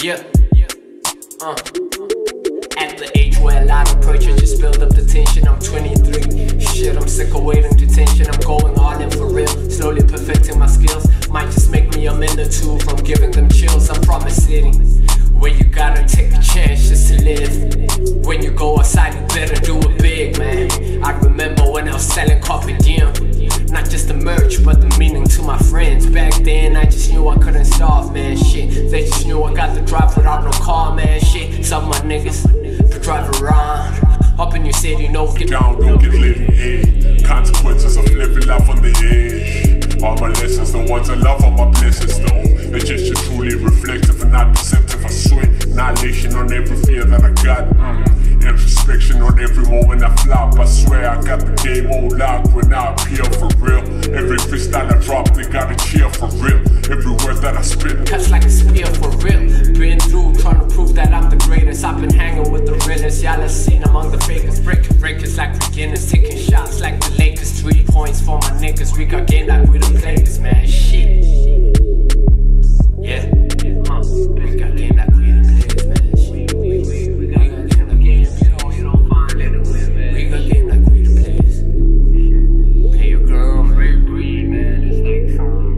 Yeah. At the age where a lot of pressure just build up the tension. I'm 23. Shit, I'm sick of waiting detention. I'm going all in for real. Slowly perfecting my skills. Might just make me a minute or two from giving them chills. I'm from a city where you gotta take a chance just to live. When you go outside, you better do it big, man. I remember when I was selling carpe diem. Not just the merch, but the meaning to my friends. Back then, I just knew I couldn't starve, man. Shit, they just knew I got the drive without no car, man. Shit, some of my niggas to drive around. Up in your city, no get down, don't get lit in head. Consequences of living life on the edge. All my lessons, the ones I love, are my blessings, though. They're just truly reflective and not deceptive, I swear. Annihilation on every fear that I got. Introspection on every moment I flop. I swear I got the game on lock when I appear for real. Every fist that I drop, they gotta cheer for real. Every word that I spit cuts like a spear for real. Been through trying to prove that I'm the greatest. I've been hanging with the realest. Y'all have seen among the fakers. Breaking records like beginners. Taking shots like the Lakers. 3 points for my niggas. We got game like we the players, man. Shit. Yeah. We got game like we the players, man. Shit. We got game like game. You don't find it. We got game like we the players. Pay your girl, I'm real breed, man. It's like some.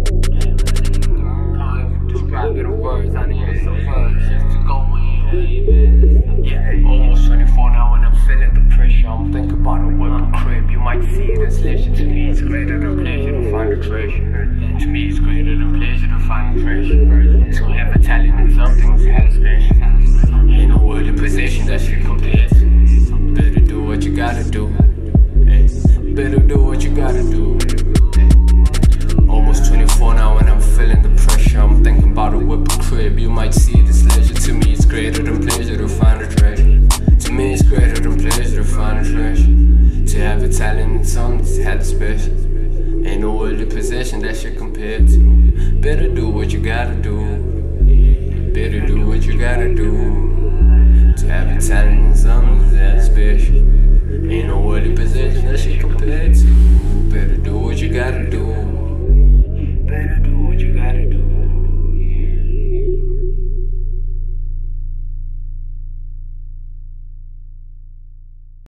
Describe it in words, I need it so much just to go in. Yeah, almost 24 now and I'm feeling the pressure. I'm thinking about a whip crib. You might see this legend. To me it's greater than pleasure to find a treasure. To me it's greater than pleasure to find a treasure. To have a talent in something's hella special. Ain't no word in possession that shit compares. Better do what you gotta do. Better do what you gotta do. Almost 24 now and I'm feeling the pressure. I'm thinking about a whip crib. You might see this leisure. To me it's greater than pleasure to find a treasure. To me it's greater than pleasure to find a treasure. To have a talent in something that's hella special. Ain't no worldly possession that shit compared to. Better do what you gotta do. Better do what you gotta do. To have a talent in something that's hella special. Ain't no